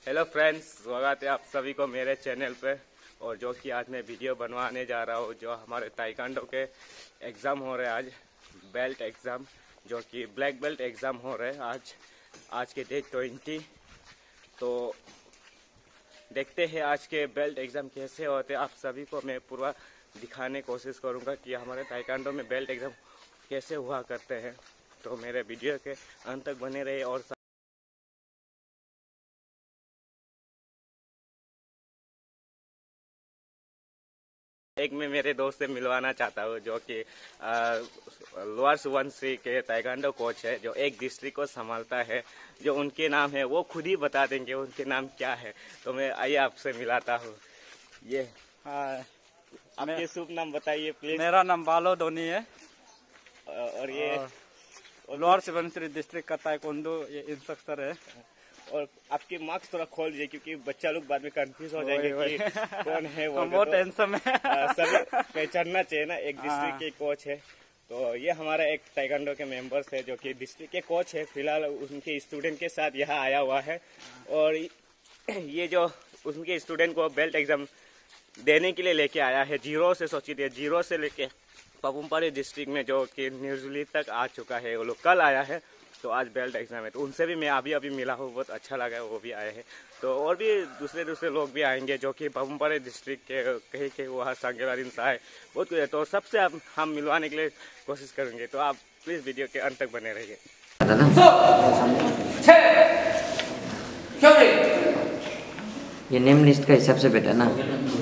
Hello friends, स्वागत है आप सभी को मेरे चैनल पे। और जो कि आज मैं वीडियो बनवाने जा रहा हूँ, जो हमारे ताइक्वांडो के एग्ज़ाम हो रहे हैं आज, बेल्ट एग्ज़ाम, जो कि ब्लैक बेल्ट एग्ज़ाम हो रहे हैं आज के डेट 20। तो देखते हैं आज के बेल्ट एग्ज़ाम कैसे होते हैं। आप सभी को मैं पूरा दिखाने की कोशिश करूँगा कि हमारे ताइक्वांडो में बेल्ट एग्ज़ाम कैसे हुआ करते हैं। तो मेरे वीडियो के अंत तक बने रहे। और एक मैं मेरे दोस्त से मिलवाना चाहता हूँ, जो कि लोअर सुबनसिरी के ताइक्वांडो कोच है, जो एक डिस्ट्रिक्ट को संभालता है। जो उनके नाम है वो खुद ही बता देंगे उनके नाम क्या है। तो मैं आइए आपसे मिलाता हूँ। ये आपके शुभ नाम बताइए प्लीज। मेरा नाम बालो धोनी है और ये लोअर सुबनसिरी डिस्ट्रिक्ट का ताइक्वांडो ये इंस्ट्रक्टर है। और आपके मार्क्स थोड़ा खोल दीजिए, क्योंकि बच्चा लोग बाद में कंफ्यूज हो जाएंगे कि कौन है वो। बहुत टेंशन है। सभी पहचानना चाहिए ना, एक डिस्ट्रिक्ट के कोच है। तो ये हमारा एक ताइक्वांडो के मेंबर्स है, जो कि डिस्ट्रिक्ट के कोच है। फिलहाल उनके स्टूडेंट के साथ यहाँ आया हुआ है। और ये जो उनके स्टूडेंट को बेल्ट एग्जाम देने के लिए लेके आया है, जीरो से, सोचिए जीरो से लेके पापुमपारे डिस्ट्रिक्ट में, जो कि न्यूजीलैंड तक आ चुका है। वो लोग कल आया है, तो आज बेल्ट एग्जाम है। तो उनसे भी मैं अभी मिला हूँ, बहुत अच्छा लगा है, वो भी आए हैं। तो और भी दूसरे लोग भी आएंगे, जो कि पापुमपारे डिस्ट्रिक्ट के कहीं वहाँ सांगेवारिन है, बहुत कुछ है। तो सबसे हम मिलवाने के लिए कोशिश करेंगे। तो आप प्लीज़ वीडियो के अंत तक बने रहिए। ये नेम लिस्ट का हिसाब से बेटा ना।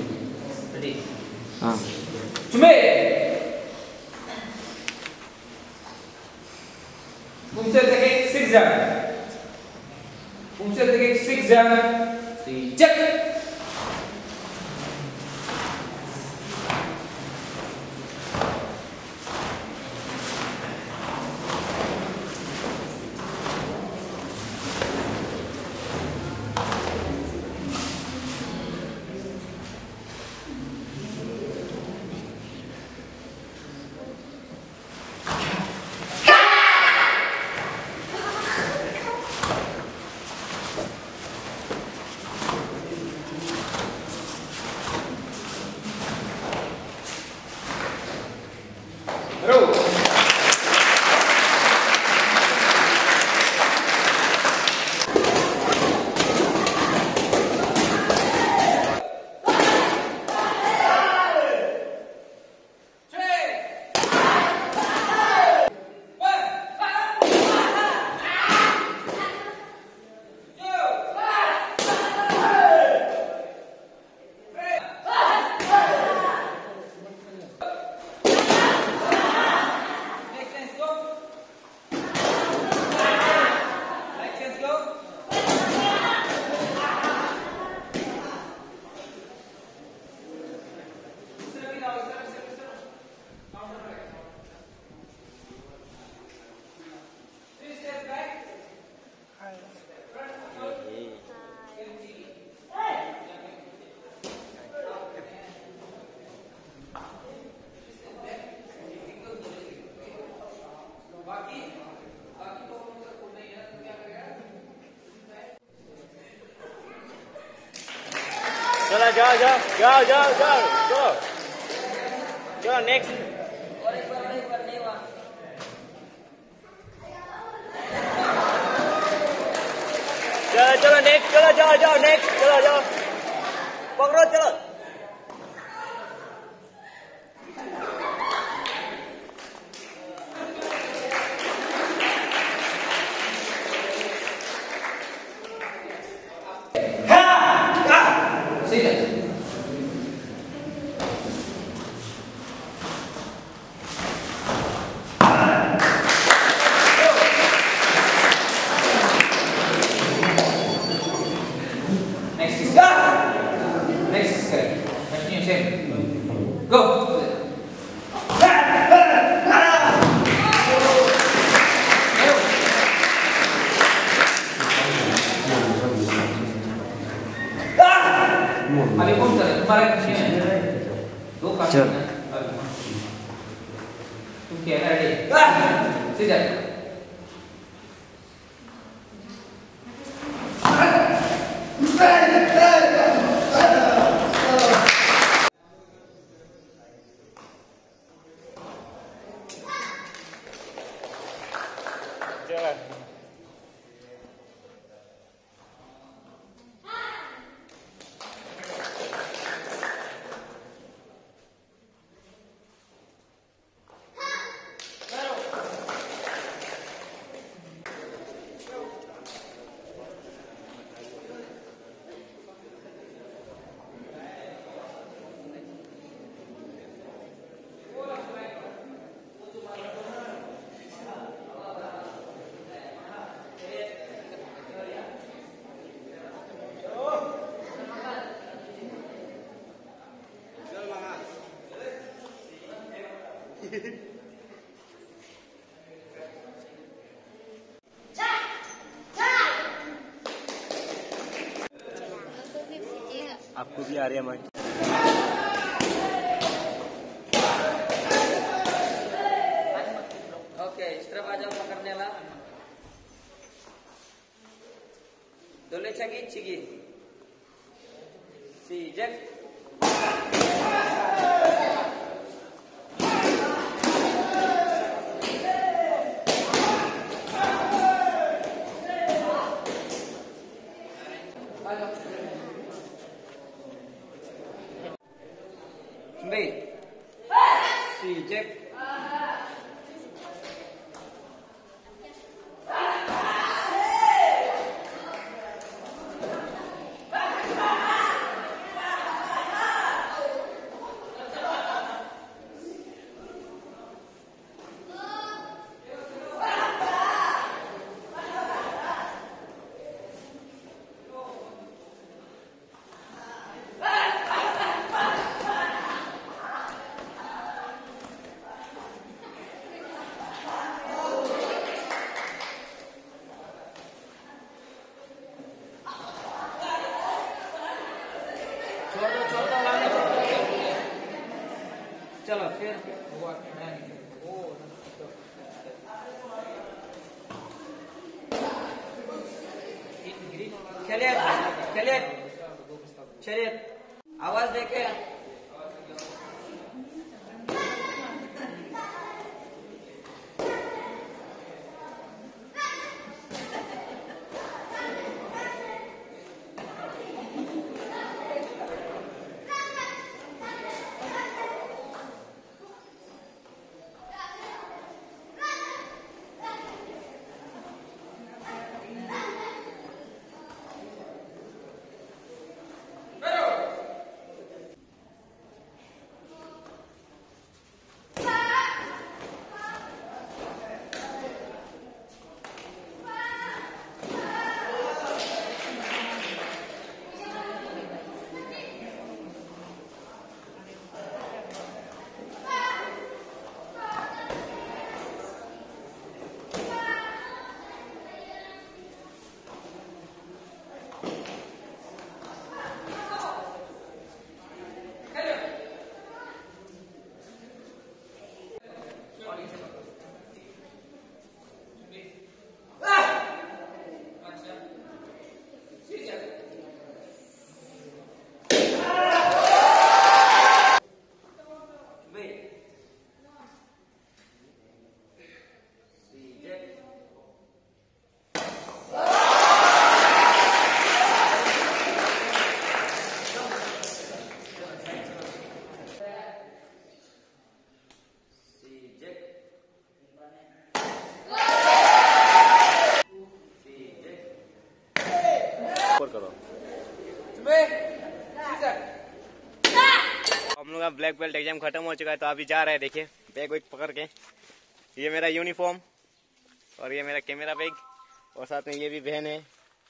हाँ चलो जाओ नेक्स्ट। चलो नेक्स्ट, जाओ नेक्स्ट, चलो पकड़ो, चलो। चल तुम क्या रेडी सीधा आपको भी आ रही है माइक? ओके, इस तरफ आ जाओ पकड़ने वाला। दोले छगी छिगी सीजक सीजक चलो फिर चलिए चलिए चलिए आवाज देके हम लोग का ब्लैक बेल्ट एग्जाम खत्म हो चुका है, तो अभी जा रहे हैं। देखिए बैग वैग पकड़ के, ये मेरा यूनिफॉर्म और ये मेरा कैमरा बैग और साथ में ये भी बहन है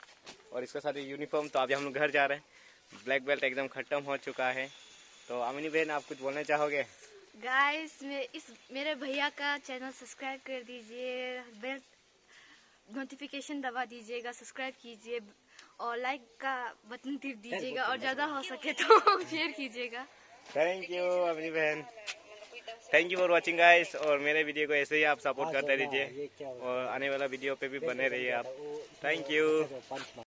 और इसके साथ यूनिफॉर्म। तो अभी हम लोग घर जा रहे हैं। ब्लैक बेल्ट एग्जाम खत्म हो चुका है। तो अमिनी बहन, आप कुछ बोलना चाहोगे? गाइस, मेरे भैया का चैनल सब्सक्राइब कर दीजिए, बेल नोटिफिकेशन दबा दीजिएगा, सब्सक्राइब कीजिए और लाइक का बटन टिप दीजिएगा और ज़्यादा हो सके तो शेयर कीजिएगा। थैंक यू अमिनी बहन, thank you for watching guys. और मेरे वीडियो को ऐसे ही आप सपोर्ट करते रहिए और आने वाला वीडियो पे भी बने रहिए आप। Thank you.